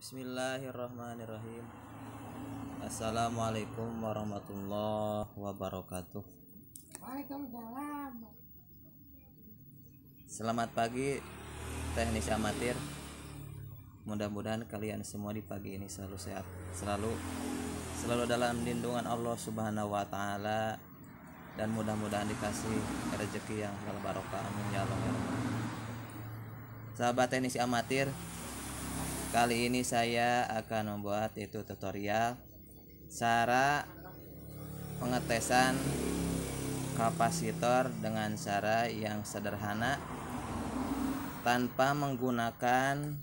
Bismillahirrahmanirrahim. Assalamualaikum warahmatullahi wabarakatuh. Waalaikumsalam. Selamat pagi teknis amatir. Mudah-mudahan kalian semua di pagi ini selalu sehat, selalu dalam lindungan Allah Subhanahu wa taala, dan mudah-mudahan dikasih rezeki yang halal barokah, amin ya Allah ya Rabbal. Sahabat teknisi amatir, kali ini saya akan membuat tutorial cara pengetesan kapasitor dengan cara yang sederhana tanpa menggunakan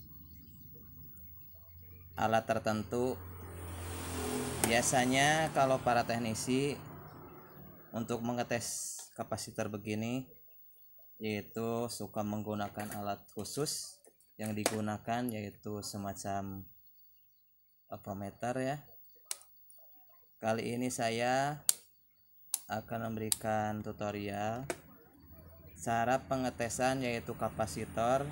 alat tertentu. Biasanya kalau para teknisi untuk mengetes kapasitor begini yaitu suka menggunakan alat khusus. Yang digunakan yaitu semacam odometer ya. Kali ini saya akan memberikan tutorial cara pengetesan yaitu kapasitor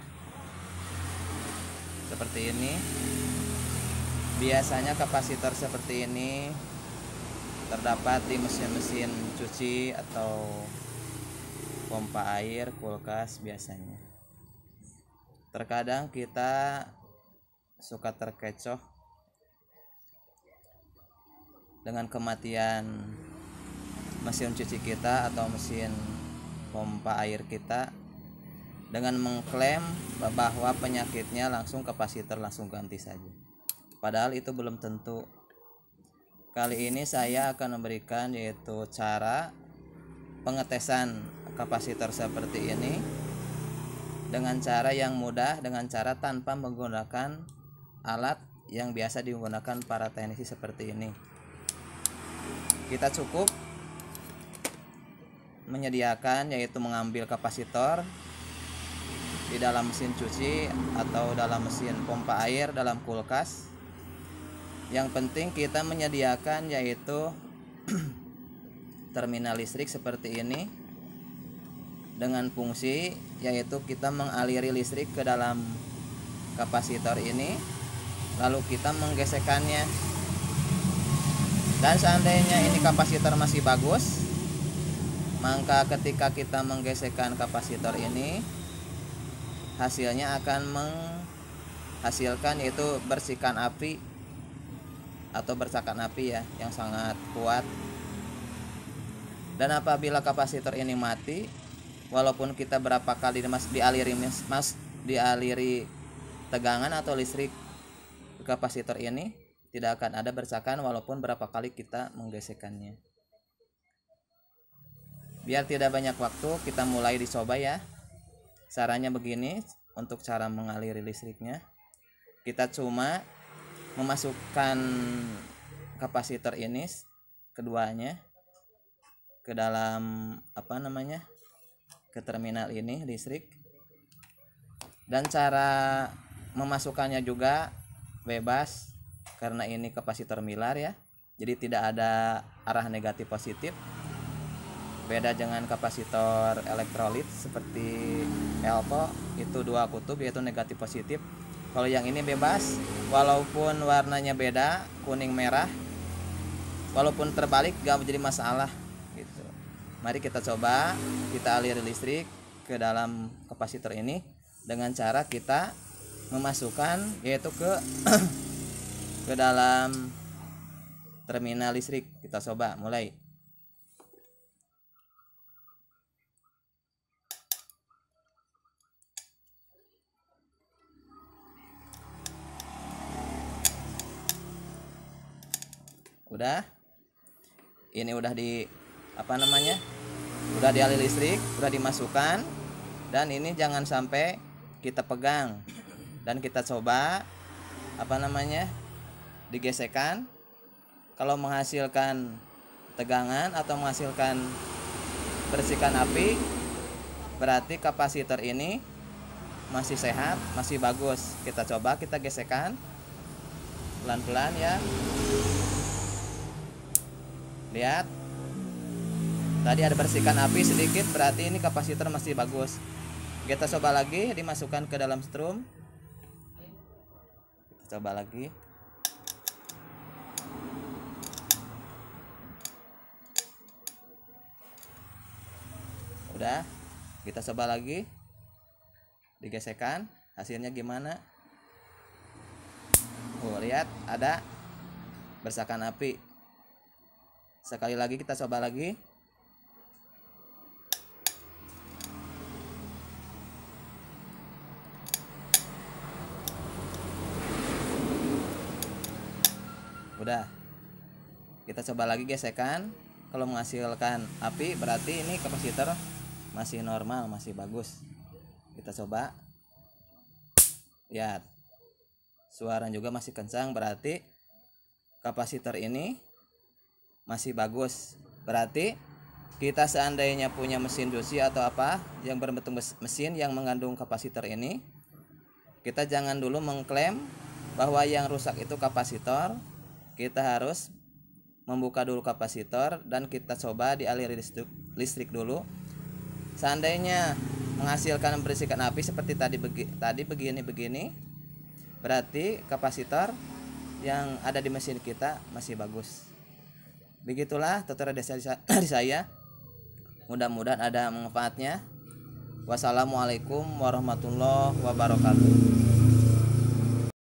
seperti ini. Biasanya kapasitor seperti ini terdapat di mesin-mesin cuci atau pompa air, kulkas biasanya. Terkadang kita suka terkecoh dengan kematian mesin cuci kita atau mesin pompa air kita dengan mengklaim bahwa penyakitnya langsung kapasitor langsung ganti saja. Padahal itu belum tentu. Kali ini saya akan memberikan yaitu cara pengetesan kapasitor seperti ini dengan cara yang mudah, dengan cara tanpa menggunakan alat yang biasa digunakan para teknisi seperti ini. Kita cukup menyediakan yaitu mengambil kapasitor di dalam mesin cuci atau dalam mesin pompa air, dalam kulkas. Yang penting kita menyediakan yaitu terminal listrik seperti ini dengan fungsi yaitu kita mengaliri listrik ke dalam kapasitor ini, lalu kita menggesekannya. Dan seandainya ini kapasitor masih bagus, maka ketika kita menggesekkan kapasitor ini, hasilnya akan menghasilkan yaitu bersikan api atau bercakan api ya yang sangat kuat. Dan apabila kapasitor ini mati, walaupun kita berapa kali dialiri tegangan atau listrik ke kapasitor ini, tidak akan ada bercakan walaupun berapa kali kita menggesekannya. Biar tidak banyak waktu, kita mulai dicoba ya. Caranya begini untuk cara mengaliri listriknya. Kita cuma memasukkan kapasitor ini keduanya ke dalam ke terminal ini listrik, dan cara memasukkannya juga bebas karena ini kapasitor milar ya, jadi tidak ada arah negatif positif. Beda dengan kapasitor elektrolit seperti elpo, itu dua kutub yaitu negatif positif. Kalau yang ini bebas, walaupun warnanya beda, kuning merah, walaupun terbalik gak menjadi masalah gitu. Mari kita coba, kita aliri listrik ke dalam kapasitor ini dengan cara kita memasukkan yaitu ke dalam terminal listrik. Kita coba mulai. Udah. Ini udah udah dialiri listrik, udah dimasukkan, dan ini jangan sampai kita pegang dan kita coba digesekkan. Kalau menghasilkan tegangan atau menghasilkan percikan api, berarti kapasitor ini masih sehat, masih bagus. Kita coba, kita gesekkan pelan-pelan ya. Lihat, tadi ada percikan api sedikit, berarti ini kapasitor masih bagus. Kita coba lagi, dimasukkan ke dalam strum. Coba lagi. Udah, kita coba lagi. Digesekkan, hasilnya gimana? Lihat ada bersakan api. Sekali lagi kita coba lagi. Udah, kita coba lagi gesekan. Kalau menghasilkan api berarti ini kapasitor masih normal, masih bagus. Kita coba. Lihat, suara juga masih kencang, berarti kapasitor ini masih bagus. Berarti kita seandainya punya mesin dosi atau apa yang berbentuk mesin yang mengandung kapasitor ini, kita jangan dulu mengklaim bahwa yang rusak itu kapasitor. Kita harus membuka dulu kapasitor dan kita coba dialiri listrik dulu. Seandainya menghasilkan berisikan api seperti tadi begini, berarti kapasitor yang ada di mesin kita masih bagus. Begitulah tutorial dari saya. Mudah-mudahan ada manfaatnya. Wassalamualaikum warahmatullahi wabarakatuh.